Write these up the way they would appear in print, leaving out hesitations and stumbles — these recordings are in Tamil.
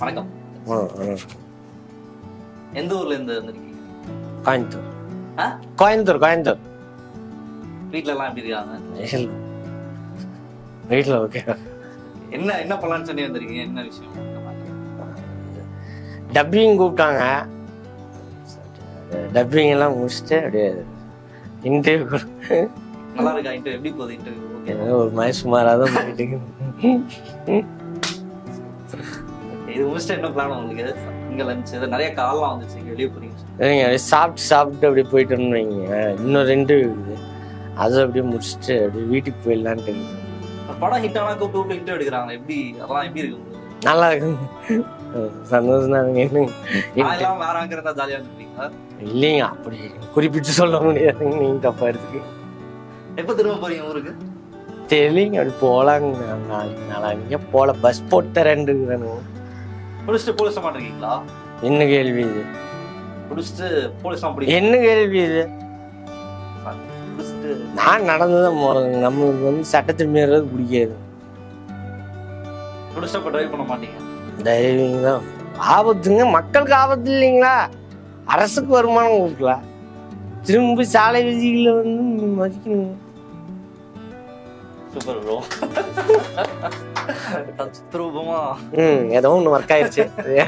வணக்கம். எந்த ஊர்ல இருந்து வந்திருக்கீங்க? கோயம்புத்தூர். கோயம்புத்தூர். வீட்ல எல்லாம் எப்படி இருக்காங்க? வீட்ல ஓகே. என்ன பண்ணலாம்னு சொல்லி வந்திருக்கீங்க? என்ன விஷயம்? டப்பிங் கூப்பிட்டாங்க. டப்பிங் எல்லாம் முடிச்சுட்டு அப்படியே இன்டர்வியூ. நல்லா இருக்கா இன்டர்வியூ? எப்படி போகுது இன்டர்வியூ? ஓகே, ஒரு மாதிரி சுமாராக தான் போயிட்டு. இது முடிச்சுட்டு என்ன பிளான் உங்களுக்கு? இங்க லஞ்ச் நிறைய கால்லாம் வந்துச்சு, இங்க வெளியே போறீங்க. அப்படியே சாப்பிட்டு அப்படியே போயிட்டு வைங்க. இன்னொரு இன்டர்வியூ இருக்குது, அது அப்படியே முடிச்சுட்டு அப்படியே வீட்டுக்கு போயிடலான்ட்டு. படம் ஹிட் ஆனா கூப்பிட்டு இன்டர்வியூ எடுக்கிறாங்க. எப்படி அதெல்லாம் எப்படி இருக்கு உங்களுக்கு? நல்லா இருக்கு, சந்தோஷம் தான். எல்லாம் வேற அங்க இருந்தா ஜாலியா இருந்துருக்கீங்களா? இல்லைங்க, அப்படி குறிப்பிட்டு சொல்ல முடியாதுங்க, நீங்க தப்பா இருக்கு. எப்ப திரும்ப போறீங்க ஊருக்கு? தெரியலங்க, அப்படி போலாங்க. நாளைக்கு போல பஸ் போட்டு தரேன். குடிச்சிட்டு போலீஸ் மாட்டிருக்கீங்களா? என்ன கேள்வி இது? குடிச்சிட்டு போலீஸ் பிடிக்கும் என்ன கேள்வி இது? நான் நடந்துதான் போறேன். நம்மளுக்கு வந்து சட்டத்தை மீறது பிடிக்காது. குடிச்சிட்டு டிரைவ் பண்ண மாட்டீங்க? டிரைவிங் தான் ஆபத்துங்க. மக்களுக்கு ஆபத்து இல்லைங்களா? அரசுக்கு வருமானம் கொடுக்கலாம். திரும்ப சாலை விதிகளை வந்து மதிக்கணும். Super bro. தத்ரூபமா ஏதோ ஒண்ணு ஒர்க் ஆயிடுச்சு.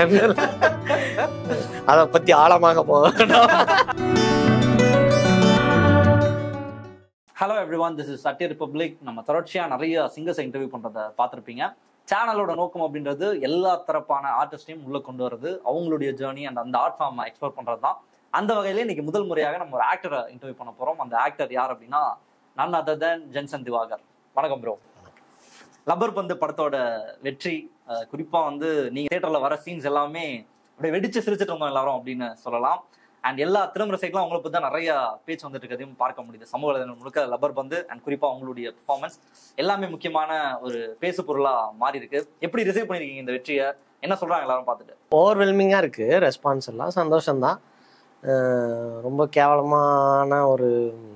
அத பத்தி ஆழமாக போக. Hello everyone, this is Sathya Republic. நம்ம தொடர்ச்சியா நிறைய சிங்கர்ஸை இன்டர்வியூ பண்றதை பார்த்துருப்பீங்க. சேனலோட நோக்கம் அப்படின்றது எல்லா தரப்பான ஆர்டிஸ்டையும் உள்ள கொண்டு வரது, அவங்களுடைய ஜேர்னி அண்ட் அந்த ஆர்ட் ஃபார்மை எக்ஸ்ப்ளோர் பண்றது தான். அந்த வகையில இன்னைக்கு முதல் முறையாக நம்ம ஒரு ஆக்டரை இன்டர்வியூ பண்ண போறோம். அந்த ஆக்டர் யார் அப்படின்னா none other than Jenson Divakar. வணக்கம் ப்ரோ. லப்பர் பந்து படத்தோட வெற்றி, குறிப்பா வந்து நீங்க தியேட்டர்ல வர சீன்ஸ் எல்லாமே அப்படியே வெடிச்சு சிரிச்சுட்டு இருந்தோம் எல்லாரும் அப்படின்னு சொல்லலாம். அண்ட் எல்லா திரும்ப சைட்லாம் அவங்களை பத்தி தான் நிறைய பேச்சு வந்துட்டு இருக்கிறதையும் பார்க்க முடியுது. சமூக வலைதளம் முழுக்க லப்பர் பந்து அண்ட் குறிப்பா அவங்களுடைய பெர்ஃபார்மன்ஸ் எல்லாமே முக்கியமான ஒரு பேசு பொருளா மாறி இருக்கு. எப்படி ரிசீவ் பண்ணிருக்கீங்க இந்த வெற்றியை? என்ன சொல்றாங்க எல்லாரும் பார்த்துட்டு? ஓவர்வெல்மிங்கா இருக்கு ரெஸ்பான்ஸ் எல்லாம். சந்தோஷம்தான். ரொம்ப கேவலமான ஒரு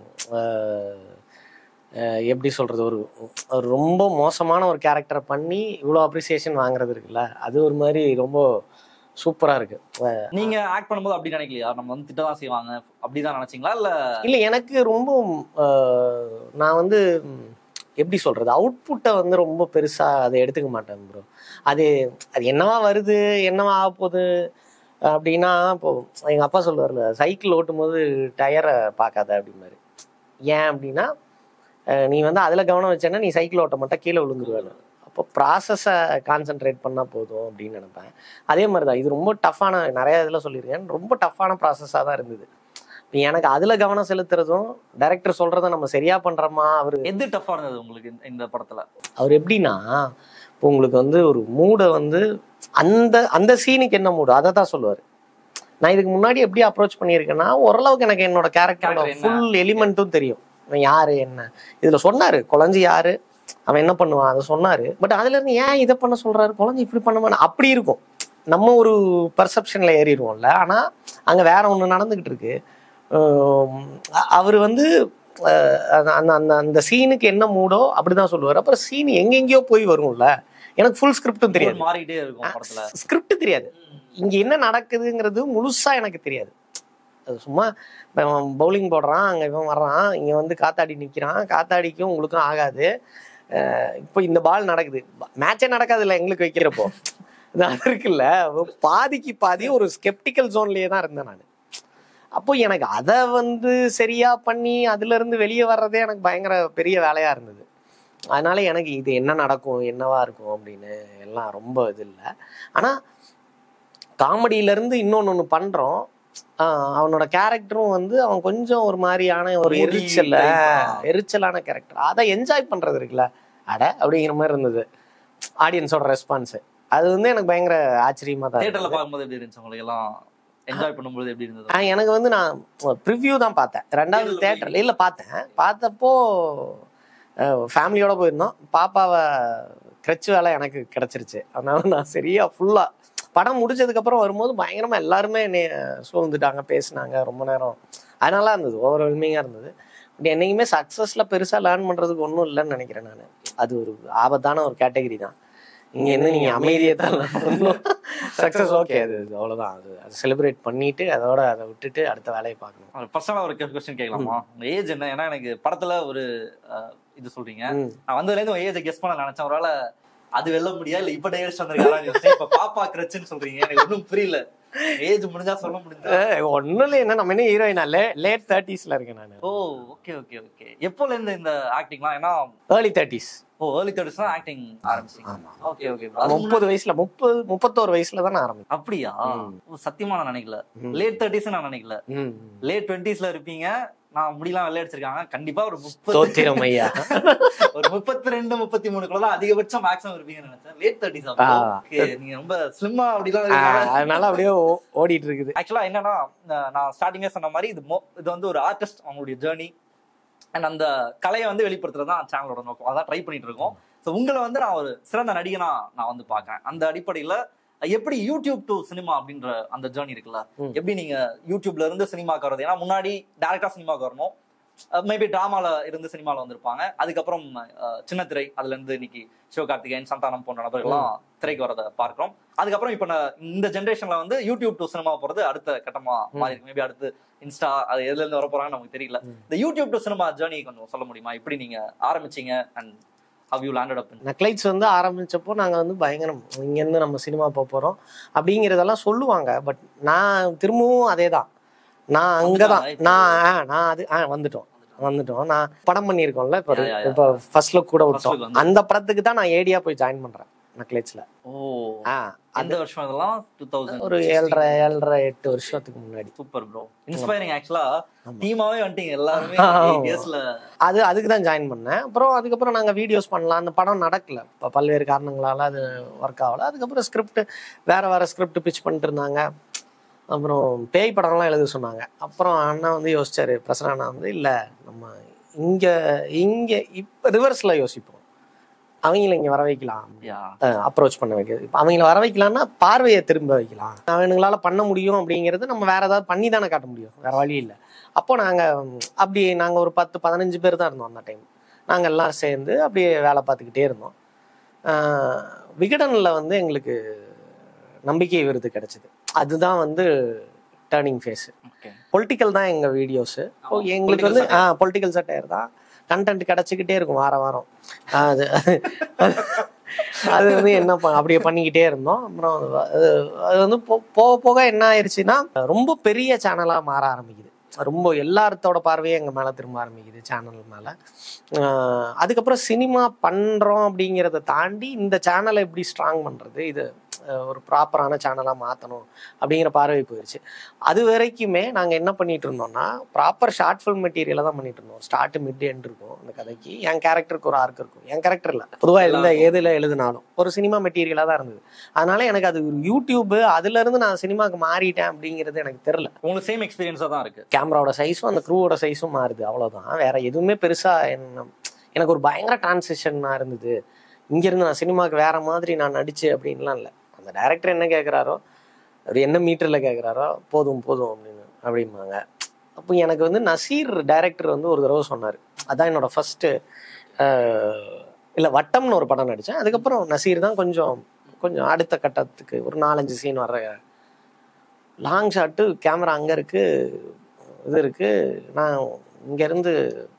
எப்படி சொல்றது, ஒரு ரொம்ப மோசமான ஒரு கேரக்டரை பண்ணி இவ்வளோ அப்ரிசியேஷன் வாங்குறது இருக்குல்ல, அது ஒரு மாதிரி ரொம்ப சூப்பரா இருக்கு. நீங்க ஆக்ட் பண்ணும்போது அப்படி நினைக்கலையா? நம்ம வந்து திட்டதான் செய்வாங்க அப்படிதான் நினைச்சீங்களா? இல்ல எனக்கு ரொம்ப நான் வந்து எப்படி சொல்றது, அவுட்புட்டை வந்து ரொம்ப பெருசா அதை எடுத்துக்க மாட்டேன் ப்ரோ. அது என்னவா வருது, என்னவா ஆக போகுது அப்படின்னா, இப்போ எங்க அப்பா சொல்லுவார்ல, சைக்கிள் ஓட்டும் போது டயரை பார்க்காத அப்படின்னாரு. ஏன் அப்படின்னா, நீ வந்து அதில் கவனம் வச்சேன்னா நீ சைக்கிள் ஓட்ட மட்டும் கீழே விழுந்துருவேன். அப்போ ப்ராசஸை கான்சென்ட்ரேட் பண்ணால் போதும் அப்படின்னு நினைப்பேன். அதே மாதிரி தான் இது ரொம்ப டஃப்பான, நிறைய இதில் சொல்லியிருக்கேன், ரொம்ப டஃப்பான ப்ராசஸாக தான் இருந்தது. இப்போ எனக்கு அதில் கவனம் செலுத்துறதும் டைரக்டர் சொல்கிறத நம்ம சரியாக பண்ணுறோமா. அவர் எது டஃப்பாக இருந்தது உங்களுக்கு இந்த படத்தில்? அவர் எப்படின்னா, இப்போ உங்களுக்கு வந்து ஒரு மூடை வந்து அந்த சீனுக்கு என்ன மூடு அதை தான் சொல்லுவார். நான் இதுக்கு முன்னாடி எப்படி அப்ரோச் பண்ணியிருக்கேன்னா, ஓரளவுக்கு எனக்கு என்னோட கேரக்டரோட ஃபுல் எலிமெண்ட்டும் தெரியும். அவன் யாரு என்ன இதுல சொன்னாரு, குழந்தை யாரு, அவன் என்ன பண்ணுவான் அதை சொன்னாரு. பட் அதுல இருந்து ஏன் இதை பண்ண சொல்றாரு, குழந்தை இப்படி பண்ண அப்படி இருக்கும். நம்ம ஒரு பர்செப்ஷன்ல ஏறிடுவோம்ல. ஆனா அங்க வேற ஒண்ணு நடந்துகிட்டு இருக்கு. அவர் வந்து அந்த சீனுக்கு என்ன மூடோ அப்படிதான் சொல்லுவார். அப்புறம் சீன் எங்கெங்கயோ போய் வரும்ல, எனக்கு ஃபுல் ஸ்கிரிப்டும் தெரியாது, மாறிட்டே இருக்கும். ஸ்கிரிப்ட் தெரியாது, இங்க என்ன நடக்குதுங்கிறது முழுசா எனக்கு தெரியாது. அது சும்மா பவுலிங் போடுறான், அங்கே இவன் வர்றான், இங்கே வந்து காத்தாடி நிற்கிறான், காத்தாடிக்கும் உங்களுக்கும் ஆகாது. இப்போ இந்த பால் நடக்குது, மேட்சே நடக்காது இல்லை எங்களுக்கு வைக்கிறப்போ. அது இருக்குல்ல, பாதிக்கு பாதி ஒரு ஸ்கெப்டிக்கல் ஜோன்லேயே தான் இருந்தேன் நான். அப்போ எனக்கு அதை வந்து சரியா பண்ணி அதுல இருந்து வெளியே வர்றதே எனக்கு பயங்கர பெரிய வேலையா இருந்தது. அதனால எனக்கு இது என்ன நடக்கும், என்னவா இருக்கும் அப்படின்னு எல்லாம் ரொம்ப இது இல்லை. ஆனால் காமெடியிலேருந்து இன்னொன்று பண்ணுறோம். அவனோட கேரக்டரும் வந்து அவன் கொஞ்சம் ஒரு மாதிரியான ஒரு எரிச்சலான கேரக்டர். அதை என்ஜாய் பண்றது இருக்குல்ல, அட அப்படிங்கிற மாதிரி இருந்தது ஆடியன்ஸோட ரெஸ்பான்ஸ். அது வந்து எனக்கு பயங்கர ஆச்சரியமா தான். தியேட்டர்ல பார்க்கும்போது எப்படி இருந்துச்சு உங்களுக்கு எல்லாம்? என்ஜாய் பண்ணும்போது எப்படி இருந்தது? எனக்கு வந்து நான் ப்ரிவ்யூ தான் பார்த்தேன், ரெண்டாவது தியேட்டர்ல இல்லை பார்த்தேன். பார்த்தப்போ ஃபேமிலியோட போயிருந்தோம். பாப்பாவை கிரச்சு வேலை எனக்கு கிடைச்சிருச்சு. அதனால நான் சரியா ஃபுல்லா படம் முடிச்சதுக்கப்புறம் வரும்போது பயங்கரமா எல்லாருமே என்னை சூழ்ந்துட்டாங்க, பேசினாங்க ரொம்ப நேரம். அதனால இருந்தது, ஓவர்வெல்மிங்காக இருந்தது. பட் என்னைக்குமே சக்ஸஸில் பெருசாக லேர்ன் பண்ணுறதுக்கு ஒன்றும் இல்லைன்னு நினைக்கிறேன் நான். அது ஒரு ஆபத்தான ஒரு கேட்டகரி தான். இங்கேருந்து நீங்கள் அமைதியை தான் சக்ஸஸ். ஓகே, அது அவ்வளோதான். அது செலிப்ரேட் பண்ணிட்டு அதை விட்டுட்டு அடுத்த வேலையை பார்க்கணும். பர்சனலாக ஒரு கொஸ்டின் கேட்கலாமா? உங்கள் ஏஜ் என்ன? ஏன்னா எனக்கு படத்தில் ஒரு இது சொல்றீங்க, நான் வந்ததுலேருந்து உங்கள் ஏஜை கெஸ் பண்ண நினைச்சேன். ஒருவேளை அது வெல்ல முடியாது, இல்லை இப்போ டேஸ் வந்திருக்காரு. இப்போ பாப்பா கிரச்சுன்னு சொல்றீங்க, எனக்கு ஒன்றும் புரியல. ஏஜ் முடிஞ்சா சொல்ல முடிஞ்சா ஒன்றும் இல்லை. என்ன நம்ம என்ன ஹீரோயினா லேட் 30s இருக்கேன் நான். Oh okay okay okay. எப்போல இருந்து இந்த ஆக்டிங்லாம்? ஏன்னா ஏர்லி 30s. ஓ ஏர்லி 30s தான் ஆக்டிங் ஆரம்பிச்சீங்க. Okay okay. 30 வயசுல 31 வயசுல தான் நான் ஆரம்பிச்சேன். அப்படியா? சத்தியமா நான் நினைக்கல. லேட் 30s நான் நினைக்கல. லேட் 20sல இருப்பீங்க. நான் முடியலாம் வெள்ளை அடிச்சிருக்காங்க. கண்டிப்பா ஒரு 32 33 அதிகபட்சம் மேக்ஸிமம் இருப்பீங்கன்னு நினைச்சேன். Late 30s. நீங்க ரொம்ப ஸ்லிம்மா அப்படிலாம், அதனால அப்படியே ஓடிட்டு இருக்குது. ஆக்சுவலா என்னன்னா, நான் ஸ்டார்டிங்கே சொன்ன மாதிரி இது வந்து ஒரு ஆர்டிஸ்ட் அவங்களுடைய ஜேர்னி அண்ட் அந்த கலையை வந்து வெளிப்படுத்துறது தான் சேனலோட நோக்கம். அதான் ட்ரை பண்ணிட்டு இருக்கோம். ஸோ உங்களை வந்து நான் ஒரு சிறந்த நடிகனா நான் வந்து பாக்குறேன். அந்த அடிப்படையில எப்படி யூடியூப் டு சினிமா அப்படின்ற அந்த ஜேர்னி இருக்குல்ல, எப்படி நீங்க யூடியூப்ல இருந்து சினிமாக்கு வர்றது? ஏன்னா முன்னாடி டைரக்டா சினிமாக்கு வரணும், மேபி டிராமால இருந்து சினிமால வந்திருப்பாங்க. அதுக்கப்புறம் சின்ன திரை, அதுல இருந்து இன்னைக்கு சிவகார்த்திகேயன், சந்தானம் போன்ற நபர்கள்லாம் திரைக்கு வரதை பார்க்கிறோம். அதுக்கப்புறம் இப்ப இந்த ஜென்ரேஷன்ல வந்து யூடியூப் டு சினிமா போறது அடுத்த கட்டமா மாறி இருக்கு. மேபி அடுத்து இன்ஸ்டா, அது எதுல இருந்து வர போறாங்கன்னு நமக்கு தெரியல. இந்த யூடியூப் டு சினிமா ஜேர்னி கொஞ்சம் சொல்ல முடியுமா? எப்படி நீங்க ஆரம்பிச்சீங்க and how you landed up in? Nakkalites வந்து ஆரம்பிச்சப்போ நாங்கள் வந்து பயங்கரம், இங்கேருந்து நம்ம சினிமா போகிறோம் அப்படிங்கிறதெல்லாம் சொல்லுவாங்க. பட் நான் திரும்பவும் அதே தான், நான் அங்கே தான், நான் அது வந்துட்டோம். நான் படம் பண்ணியிருக்கோம்ல, இப்போ ஃபர்ஸ்ட் லுக் கூட விட்டோம். அந்த படத்துக்கு தான் நான் ஏடியா போய் ஜாயின் பண்ணுறேன் நக்லைட்ஸ்ல. அந்த வருஷம் அதெல்லாம் 2000, ஒரு 7.5-8 வருஷத்துக்கு முன்னாடி. Super bro, inspiring. ஆக்சுவலா டீமாவே வந்துட்டீங்க எல்லாருமே. அதுக்கு தான் ஜாயின் பண்ணேன். அதுக்கப்புறம் நாங்கள் வீடியோஸ் பண்ணலாம். அந்த படம் நடக்கல, இப்போ பல்வேறு காரணங்களால அது ஒர்க் ஆகல. அதுக்கப்புறம் ஸ்கிரிப்ட் வேற ஸ்கிரிப்ட் பிச் பண்ணிட்டு இருந்தாங்க. அப்புறம் பேய் படம்லாம் எழுத சொன்னாங்க. அப்புறம் அண்ணா வந்து யோசிச்சாரு, பிரசன்னா அண்ணா வந்து, இல்லை நம்ம இங்கே இப்போ ரிவர்ஸில் யோசிப்போம், அவங்கள இங்கே வர வைக்கலாம், அப்ரோச் பண்ண வைக்கிறது. இப்போ அவங்கள வர வைக்கலாம்னா பார்வையை திரும்ப வைக்கலாம், அவனுங்களால பண்ண முடியும் அப்படிங்கிறது நம்ம வேற ஏதாவது பண்ணி தானே காட்ட முடியும், வேற வழி இல்லை. அப்போ நாங்கள் ஒரு 10-15 பேர் தான் இருந்தோம் அந்த டைம். நாங்கள் எல்லாம் சேர்ந்து அப்படியே வேலை பார்த்துக்கிட்டே இருந்தோம். விகடனில் வந்து எங்களுக்கு நம்பிக்கை விருது கிடைச்சிது. அதுதான் வந்து டேர்னிங் ஃபேஸு. பொலிட்டிக்கல் தான் எங்கள் வீடியோஸு. எங்களுக்கு வந்து பொலிட்டிக்கல் சட்டையர் தான் கண்டென்ட் கிடைச்சிக்கிட்டே இருக்கும் வாரம். அது வந்து என்ன அப்படியே பண்ணிக்கிட்டே இருந்தோம். அப்புறம் அது வந்து போக போக என்ன ஆயிடுச்சுன்னா, ரொம்ப பெரிய சேனலாக மாற ஆரம்பிக்குது. ரொம்ப எல்லாத்தோட பார்வையே எங்கள் மேலே திரும்ப ஆரம்பிக்குது, சேனல் மேலே. அதுக்கப்புறம் சினிமா பண்ணுறோம் அப்படிங்கிறத தாண்டி இந்த சேனலை எப்படி ஸ்ட்ராங் பண்ணுறது, இது ஒரு ப்ராப்பரான சேனலாக மாற்றணும் அப்படிங்கிற பார்வை போயிடுச்சு. அது வரைக்குமே நாங்கள் என்ன பண்ணிட்டு இருந்தோம்னா, ப்ராப்பர் ஷார்ட் ஃபில்ம் மெட்டீரியலாக தான் பண்ணிட்டு இருந்தோம். ஸ்டார்ட் மிட் எண்ட் இருக்கும் அந்த கதைக்கு. என் கேரக்டருக்கு ஒரு ஆர்க் இருக்கும். என் கேரக்டர் இல்லை, பொதுவாக எதில் எழுதினாலும் ஒரு சினிமா மெட்டீரியலாக தான் இருந்தது. அதனால எனக்கு அது ஒரு யூடியூப், அதுலேருந்து நான் சினிமாவுக்கு மாறிட்டேன் அப்படிங்கிறது எனக்கு தெரியல. உங்களுக்கு சேம் எக்ஸ்பீரியன்ஸாக தான் இருக்குது. கேமராவோட சைஸும் அந்த க்ரூவோட சைஸும் மாறுது, அவ்வளோதான். வேற எதுவுமே பெருசாக எனக்கு ஒரு பயங்கர டிரான்சிஷனாக இருந்தது. இங்கேருந்து நான் சினிமாவுக்கு வேற மாதிரி நான் நடிச்சு அப்படின்லாம் இல்லை. அந்த டைரக்டர் என்ன கேட்குறாரோ, அவர் என்ன மீட்டரில் கேட்குறாரோ, போதும் அப்படிம்பாங்க. அப்போ எனக்கு வந்து நசீர் டைரக்டர் வந்து ஒரு தடவை சொன்னார். அதான் என்னோட ஃபர்ஸ்ட்டு இல்லை வட்டம்னு ஒரு படம் நடித்தேன். அதுக்கப்புறம் நசீர் தான் கொஞ்சம் அடுத்த கட்டத்துக்கு ஒரு 4-5 சீன் வர்ற லாங் ஷாட்டு, கேமரா அங்கே இருக்குது, இது இருக்குது. நான் இங்கேருந்து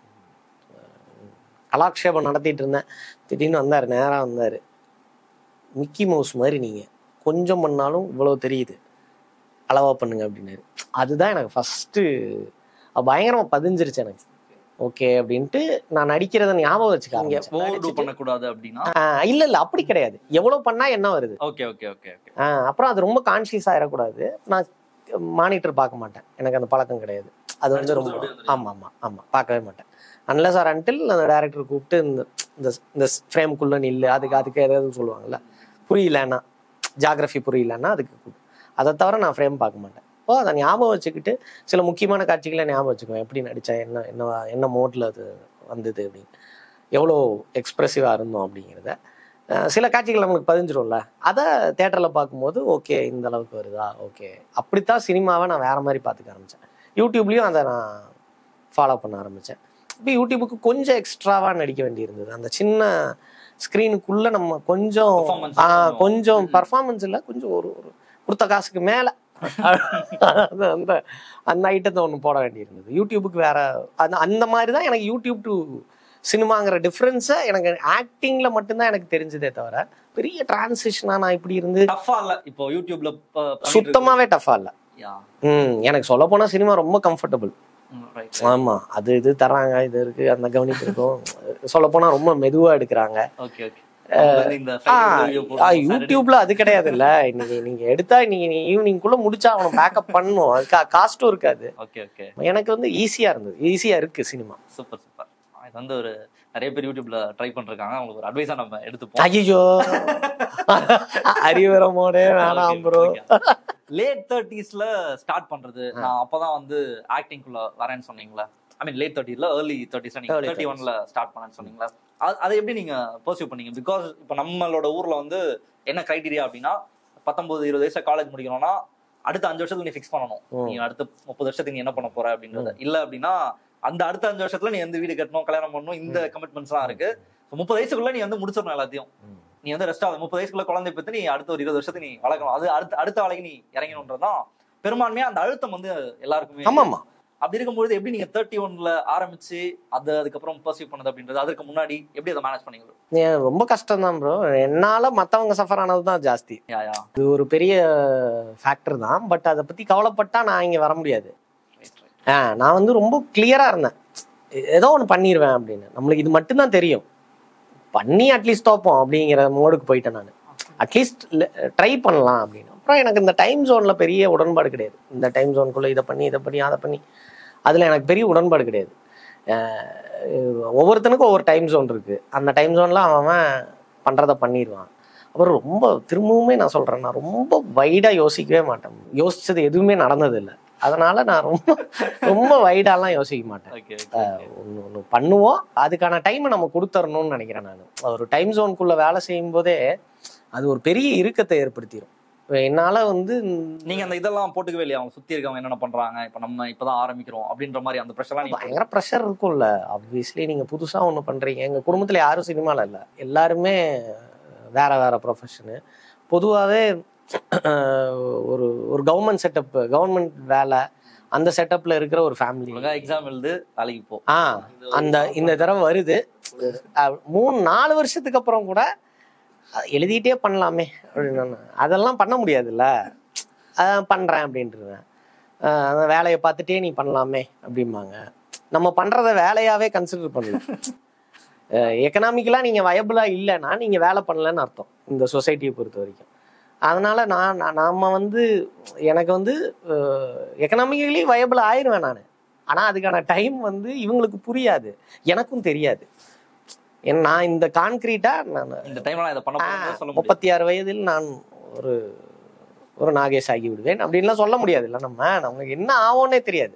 கலாக்ஷேபம் நடத்திட்டு இருந்தேன். திடீர்னு நேராக வந்தார். மிக்கி மவுஸ் மாதிரி நீங்கள் கொஞ்சம் பண்ணாலும் இவ்வளோ தெரியுது, அளவாக பண்ணுங்க அப்படின்னாரு. அதுதான் எனக்கு ஃபஸ்ட்டு பயங்கரமாக பதிஞ்சிருச்சு எனக்கு. ஓகே அப்படின்ட்டு நான் நடிக்கிறத ஞாபகம் வச்சுக்காங்க. பண்ணக்கூடாது அப்படின்னா இல்லை அப்படி கிடையாது. எவ்வளோ பண்ணால் என்ன வருது. Okay okay okay. அப்புறம் அது ரொம்ப கான்ஷியஸ் ஆகிடக்கூடாது. நான் மானிட்டர் பார்க்க மாட்டேன், எனக்கு அந்த பழக்கம் கிடையாது. அது வந்து ரொம்ப ஆமாம் பார்க்கவே மாட்டேன். அன்லெஸ் ஆர் அன்டில் அந்த டைரக்டர் கூப்பிட்டு இந்த ஃப்ரேம்குள்ளே நில்லு, அதுக்கு ஏதாவது சொல்லுவாங்கல்ல, புரியலன்னா ஜாகிரஃபி புரியலன்னா அதுக்கு கூப்பிட்டு, அதை தவிர நான் ஃப்ரேம் பார்க்க மாட்டேன். அதை ஞாபகம் வச்சுக்கிட்டு சில முக்கியமான காட்சிகளை ஞாபகம் வச்சுக்குவேன். எப்படி நடித்தேன், என்ன மோட்டில் அது வந்தது அப்படின்னு, எவ்வளோ எக்ஸ்ப்ரெசிவாக இருந்தோம் அப்படிங்கிறத. சில காட்சிகள் நம்மளுக்கு பதிஞ்சிரும்ல, அதை தேட்டரில் பார்க்கும்போது ஓகே இந்த அளவுக்கு வருதா, ஓகே. அப்படித்தான் சினிமாவை நான் வேறு மாதிரி பார்த்துக்க ஆரம்பித்தேன். யூடியூப்லேயும் அதை நான் ஃபாலோ பண்ண ஆரம்பித்தேன். இப்போ யூடியூபுக்கு கொஞ்சம் எக்ஸ்ட்ராவாக நடிக்க வேண்டியிருந்தது. அந்த சின்ன ஸ்க்ரீனுக்குள்ள நம்ம கொஞ்சம் கொஞ்சம் பர்ஃபார்மன்ஸ் இல்லை, கொஞ்சம் ஒரு ஒரு கொடுத்த காசுக்கு மேலே அந்த அந்த ஐட்டத்தை ஒன்று போட வேண்டியிருந்தது. யூடியூபுக்கு வேற அந்த மாதிரி தான் எனக்கு யூடியூப் டு சினிமாங்கிற டிஃப்ரென்ஸை எனக்கு ஆக்டிங்ல மட்டும்தான் எனக்கு தெரிஞ்சதே தவிர பெரிய டிரான்சிஷனா நான் இப்படி இருந்து இப்போ யூடியூப்ல சுத்தமாவே டஃபா இல்லை. எனக்கு சொல்ல போனா சினிமா ரொம்ப கம்ஃபர்டபுள். ஆமா, அது இது தராங்க, இது இருக்கு, அந்த கவனிப்பு இருக்கும். சொல்ல போனா ரொம்ப மெதுவா எடுக்கிறாங்க. யூடியூப்ல அது கிடையாது இல்ல. நீங்க எடுத்தா நீங்க ஈவினிங்குள்ள முடிச்சா அவனை பேக்கப் பண்ணணும், அதுக்கு காஸ்டும் இருக்காது. எனக்கு வந்து ஈஸியா இருந்தது, ஈஸியா இருக்கு சினிமா. Super super. இது வந்து ஒரு நிறைய பேர் யூடியூப்ல ட்ரை பண்றாங்க, அவங்களுக்கு ஒரு அட்வைஸா நம்ம எடுத்துப்போம். ஐயோ அறிவுரமோட வேணாம் ப்ரோ. லேட் 30s ஸ்டார்ட் பண்றது, நான் அப்பதான் வந்து ஆக்டிங்குள்ள வரேன்னு சொன்னீங்களா? ஐ மீன் லேட் 30s ஏர்லி 30s நீங்க 31ல ஸ்டார்ட் பண்ணேன்னு சொன்னீங்களா? அதை எப்படி நீங்க பர்சியூ பண்ணீங்க? பிகாஸ் இப்போ நம்மளோட ஊர்ல வந்து என்ன கிரைட்டீரியா அப்படின்னா 19-20 வயசுல காலேஜ் முடிக்கணும்னா அடுத்த 5 வருஷத்துக்கு நீ ஃபிக்ஸ் பண்ணணும், நீ அடுத்த 30 வருஷத்துக்கு நீ என்ன பண்ண போற அப்படின்றது. இல்ல அப்படின்னா அந்த அடுத்த 5 வருஷத்துல நீ வந்து வீடு கட்டணும், கல்யாணம் பண்ணணும், இந்த கமிட்மெண்ட்ஸ் எல்லாம் இருக்கு. 30 வயசுக்குள்ள நீ வந்து முடிச்சிடணும் எல்லாத்தையும். நீ வந்து ரெஸ்ட் ஆகுது 30 வயசுக்குள்ள குழந்தை பத்தி நீ அடுத்த ஒரு 20 வருஷத்துக்கு நீ வளர்க்கணும், அது அடுத்த வேலைக்கு நீ இறங்கணும்ன்றதுதான் பெரும்பான்மையா அந்த அழுத்தம் வந்து எல்லாருக்குமே. ஆமாமா. அப்படி இருக்கும்போது எப்படி நீங்க 31ல ஆரம்பிச்சு அதுக்கப்புறம் பர்சியூ பண்ணது அப்படின்றது, அதுக்கு முன்னாடி எப்படி அதை மேனேஜ் பண்ணீங்க? ரொம்ப கஷ்டம் தான் ப்ரோ. என்னால மத்தவங்க சஃபர் ஆனதுதான் ஜாஸ்தி. இது ஒரு பெரிய ஃபேக்டர் தான். பட் அதை பத்தி கவலைப்பட்டா நான் இங்க வர முடியாது. நான் வந்து ரொம்ப கிளியரா இருந்தேன், ஏதோ ஒன்று பண்ணிடுவேன் அப்படின்னு. நம்மளுக்கு இது மட்டும்தான் தெரியும், பண்ணி அட்லீஸ்ட் தோப்போம் அப்படிங்கிற மோடுக்கு போயிட்டேன் நான். அட்லீஸ்ட் ட்ரை பண்ணலாம் அப்படின்னு. அப்புறம் எனக்கு இந்த டைம் ஜோன்ல பெரிய உடன்பாடு கிடையாது. இந்த டைம் ஜோனுக்குள்ள இதை பண்ணி அதை பண்ணி அதில் எனக்கு பெரிய உடன்பாடு கிடையாது. ஒவ்வொருத்தனுக்கும் ஒவ்வொரு டைம் ஜோன் இருக்கு. அந்த டைம் ஜோன்ல அவன் பண்றதை பண்ணிடுவான். அப்புறம் ரொம்ப திரும்பவுமே நான் சொல்றேன், நான் ரொம்ப வைடா யோசிக்கவே மாட்டேன். யோசிச்சது எதுவுமே நடந்தது இல்லை. அதனால நான் ரொம்ப ரொம்ப வைடாலாம் யோசிக்க மாட்டேன். ஒன்று பண்ணுவோம், அதுக்கான டைமை நம்ம கொடுத்துடணும்னு நினைக்கிறேன். நான் ஒரு டைம் ஜோனுக்குள்ள வேலை செய்யும் போதே அது ஒரு பெரிய இறுக்கத்தை ஏற்படுத்திடும். என்னால வந்து நீங்க அந்த இதெல்லாம் போட்டுக்கவே இல்லையா? அவங்க சுத்தி இருக்கவங்க என்னென்ன பண்றாங்க, இப்ப நம்ம இப்பதான் ஆரம்பிக்கிறோம் அப்படின்ற மாதிரி அந்த ப்ரெஷர்லாம் பயங்கர ப்ரெஷர் இருக்கும்ல. ஆப்வியஸ்லி நீங்க புதுசா ஒண்ணு பண்றீங்க. எங்க குடும்பத்துல யாரும் சினிமால இல்ல, எல்லாருமே வேற வேற ப்ரொஃபஷனு. பொதுவாகவே ஒரு ஒரு கவர்மெண்ட் செட்டப், கவர்மெண்ட் வேலை, அந்த செட்டப்ல இருக்கிற ஒரு ஃபேமிலி. எக்ஸாம் எழுது வேலைக்கு போ, அந்த இந்த தடவை வருது 3-4 வருஷத்துக்கு அப்புறம் கூட எழுதிட்டே பண்ணலாமே அப்படின்னு. அதெல்லாம் பண்ண முடியாதுல்ல, அதான் பண்றேன் அப்படின்ட்டுருவேன். அந்த வேலையை பார்த்துட்டே நீ பண்ணலாமே அப்படிம்பாங்க. நம்ம பண்றத வேலையாவே கன்சிடர் பண்ணலாம். எக்கனாமிக்கலா நீங்க வயபிளா இல்லைன்னா நீங்க வேலை பண்ணலன்னு அர்த்தம் இந்த சொசைட்டியை பொறுத்த வரைக்கும். அதனால நாம வந்து எனக்கு வந்து எக்கனாமிக்கலி வயபிள் ஆயிடுவேன் நான். ஆனா அதுக்கான டைம் வந்து இவங்களுக்கு புரியாது, எனக்கும் தெரியாது. நான் இந்த கான்கிரீட்டா நான் இந்த டைம்ல இதை பண்ண 36 வயதில் நான் ஒரு நாகேஷ் ஆகி விடுவேன் அப்படின்லாம் சொல்ல முடியாது. இல்லை, நமக்கு என்ன ஆகும்னே தெரியாது.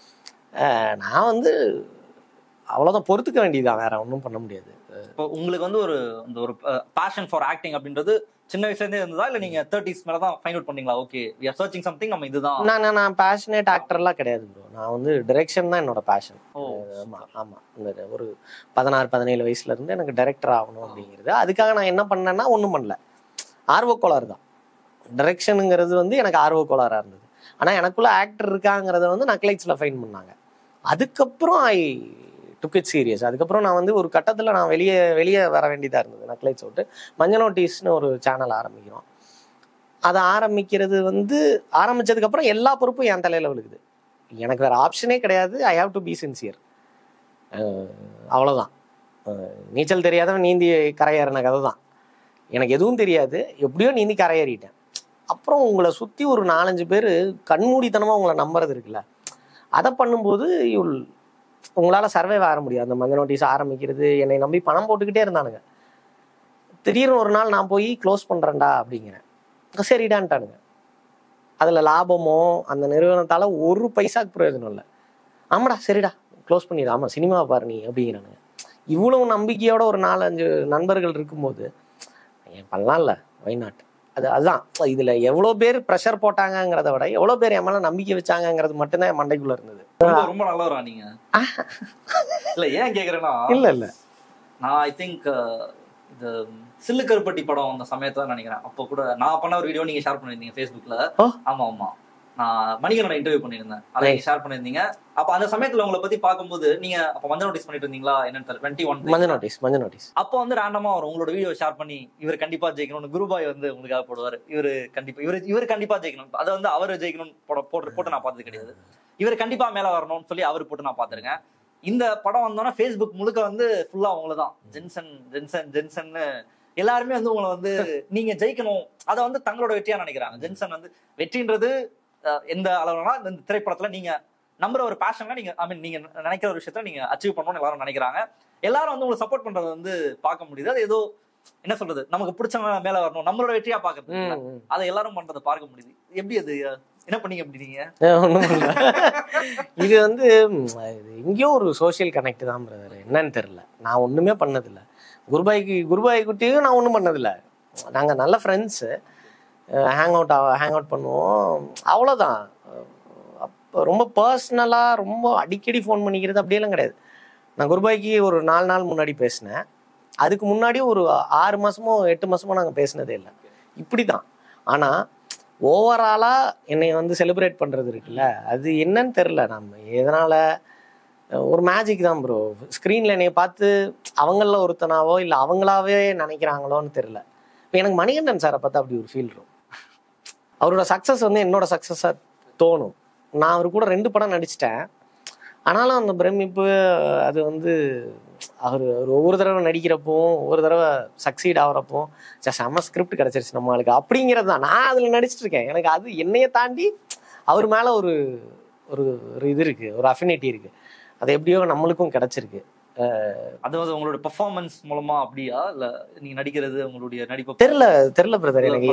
நான் வந்து அவ்வளவுதான், பொறுத்துக்க வேண்டியதுதான், வேற ஒன்றும் பண்ண முடியாது. இப்போ உங்களுக்கு வந்து ஒரு பேஷன் ஃபார் ஆக்டிங் அப்படின்றது சின்ன வயசுல இருந்தே இருந்ததா, இல்ல நீங்க 30s மேல தான் ஃபைண்ட் அவுட் பண்ணீங்களா? Okay, we are searching something, நம்ம இதுதான். நான் பேஷனேட் ஆக்டர்லாம் கிடையாது ப்ரோ. நான் வந்து டைரக்ஷன் தான் என்னோட பேஷன். ஆமா, இந்த ஒரு 16-17 வயசுல இருந்து எனக்கு டைரக்டர் ஆகணும் அப்படிங்கிறது. அதுக்காக நான் என்ன பண்ணேன்னா ஒன்றும் பண்ணல, ஆர்வக்கோளாறு தான். டைரக்ஷனுங்கிறது வந்து எனக்கு ஆர்வக்கோளாறா இருந்தது. ஆனா எனக்குள்ள ஆக்டர் இருக்காங்கிறத வந்து நக்லைட்ஸ்ல ஃபைன் பண்ணாங்க. அதுக்கப்புறம் ஐ டுக் இட் சீரியஸ். அதுக்கப்புறம் நான் வந்து ஒரு கட்டத்தில் நான் வெளியே வர வேண்டியதாக இருந்தது. நக்லைட்ஸ் விட்டு மஞ்சள் நோட்டீஸ்னு ஒரு சேனல் ஆரம்பிக்கிறோம். அதை ஆரம்பிக்கிறது வந்து ஆரம்பிச்சதுக்கப்புறம் எல்லா பொறுப்பும் என் தலையில் விழுகுது. எனக்கு வேற ஆப்ஷனே கிடையாது. I have to be sincere. அவ்வளோதான். நீச்சல் தெரியாதவன் நீந்தி கரையேறின கதை தான். எனக்கு எதுவும் தெரியாது, எப்படியோ நீந்தி கரையேறிட்டேன். அப்புறம் உங்களை சுற்றி ஒரு 4-5 பேர் கண்மூடித்தனமாக உங்களை நம்புறது இருக்குல்ல, அதை பண்ணும்போது உங்களால் சர்வே ஆக முடியாது. அந்த மஞ்சள் நோட்டீஸ் ஆரம்பிக்கிறது, என்னை நம்பி பணம் போட்டுக்கிட்டே இருந்தானுங்க. திடீர்னு ஒரு நாள் நான் போய் க்ளோஸ் பண்ணுறேன்டா அப்படிங்கிறேன், சரிடான்ட்டானுங்க. அதில் லாபமோ அந்த நிறுவனத்தால் ஒரு பைசாக்கு பிரயோஜனம் இல்லை. ஆமாடா சரிடா க்ளோஸ் பண்ணிடு, ஆமாம் சினிமா பாரு நீ அப்படிங்கிறானுங்க. இவ்வளவு நம்பிக்கையோட ஒரு 4-5 நண்பர்கள் இருக்கும்போது ஏன் பண்ணலாம்ல, வை நாட். அதுதான் இதுல எவ்வளவு பேர் ப்ரெஷர் போட்டாங்கிறத விட எவ்வளவு பேர் என் மேல நம்பிக்கை வச்சாங்கிறது மட்டும்தான் என் மண்டைக்குள்ள இருந்தது. ரொம்ப நல்லவரா நீங்க? இல்ல ஏன் கேக்குறேன்னா, இல்ல நான் ஐ திங்க் இந்த சில்லு கருப்பட்டி படம் அந்த சமயத்துல நினைக்கிறேன். அப்போ கூட நான் பண்ண ஒரு வீடியோ நீங்க ஷேர் பண்ணிருந்தீங்க Facebookல. ஆமா ஆமா, நான் மணிகனோட இன்டர்வியூ பண்ணிருந்தேன், அதை ஷேர் பண்ணிருந்தீங்க. அப்ப அந்த சமயத்துல உங்களை பத்தி பார்க்கும்போது நீங்க அப்ப மஞ்சள் நோட்டீஸ் பண்ணிட்டு இருந்தீங்களா என்னன்னு தெரியல, 21 மஞ்சள் நோட்டீஸ். அப்போ வந்து ரேண்டமா அவர் உங்களோட வீடியோ ஷேர் பண்ணி இவர் கண்டிப்பா ஜெயிக்கணும்னு குருபாய் வந்து உங்களுக்காக போடுவாரு. இவர் கண்டிப்பா ஜெயிக்கணும், அதை வந்து அவர் ஜெயிக்கணும் போட்டு நான் பார்த்தது கிடையாது. இவர் கண்டிப்பா மேல வரணும்னு சொல்லி அவர் போட்டு நான் பார்த்திருக்கேன். இந்த படம் வந்தோன்னா Facebook முழுக்க வந்து ஃபுல்லா அவங்களதான் ஜென்சன் ஜென்சன் ஜென்சன்னு எல்லாருமே வந்து உங்களை வந்து நீங்க ஜெயிக்கணும் அதை வந்து தங்களோட வெற்றியா நினைக்கிறாங்க. ஜென்சன் வந்து வெற்றின்றது எந்த அளவுனா இந்த திரைப்படத்துல நீங்க நம்புற ஒரு பேஷன்ல நீங்க நீங்க நினைக்கிற ஒரு விஷயத்த நீங்க அச்சீவ் பண்ணணும்னு எல்லாரும் நினைக்கிறாங்க. எல்லாரும் வந்து உங்களை சப்போர்ட் பண்றது வந்து பார்க்க முடியுது. அது ஏதோ என்ன சொல்றது, நமக்கு பிடிச்ச மேல வரணும், நம்மளோட வெற்றியா பாக்குறது, அதை எல்லாரும் பண்றதை பார்க்க முடியுது. எப்படி அது என்ன பண்ணீங்க அப்படி? நீங்க இது வந்து எங்கேயோ ஒரு சோசியல் கனெக்ட் தான் பிரதர், என்னன்னு தெரியல. நான் ஒண்ணுமே பண்ணதில்லை. குருபாய் குட்டியும் நான் ஒன்றும் பண்ணதில்லை. நாங்க நல்ல ஃப்ரெண்ட்ஸு, ஹேங் அவுட் பண்ணுவோம், அவ்வளோதான். அப்போ ரொம்ப பர்சனலாக ரொம்ப அடிக்கடி ஃபோன் பண்ணிக்கிறது அப்படியெல்லாம் கிடையாது. நான் குருபாய்க்கு ஒரு 4 நாள் முன்னாடி பேசினேன். அதுக்கு முன்னாடி ஒரு 6 மாதமோ 8 மாதமோ நாங்கள் பேசினதே இல்லை. இப்படி தான். ஆனால் ஓவராலாக என்னை வந்து செலிப்ரேட் பண்ணுறது இருக்குல்ல, அது என்னன்னு தெரில. நம்ம எதனால் ஒரு மேஜிக் தான் ப்ரோ. ஸ்க்ரீனில் என்னை பார்த்து அவங்களில் ஒருத்தனாவோ இல்லை அவங்களாவே நினைக்கிறாங்களோன்னு தெரில. இப்போ எனக்கு மணிகண்டன் சாரை பார்த்தா அப்படி ஒரு ஃபீல் இருக்கும். அவரோட சக்ஸஸ் வந்து என்னோட சக்ஸஸாக தோணும். நான் அவர் கூட 2 படம் நடிச்சிட்டேன். ஆனாலும் அந்த பிரமிப்பு அது வந்து அவர் ஒவ்வொரு தடவை நடிக்கிறப்பவும் ஒவ்வொரு தடவை சக்சீட் ஆகிறப்போ செம்ம ஸ்கிரிப்ட் கிடச்சிருச்சு நம்மளுக்கு அப்படிங்கிறது தான். நான் அதில் நடிச்சிட்டு இருக்கேன். எனக்கு அது என்னையை தாண்டி அவர் மேலே ஒரு ஒரு இது இருக்குது, ஒரு அஃபினிட்டி இருக்குது. அது எப்படியோ நம்மளுக்கும் கிடச்சிருக்கு. அதாவது உங்களோட பெர்ஃபார்மன்ஸ் மூலமா அப்படியா இல்ல நீங்க நடிக்கிறது உங்களுடைய நடிப்பு தெரியல பிரதர் எனக்கு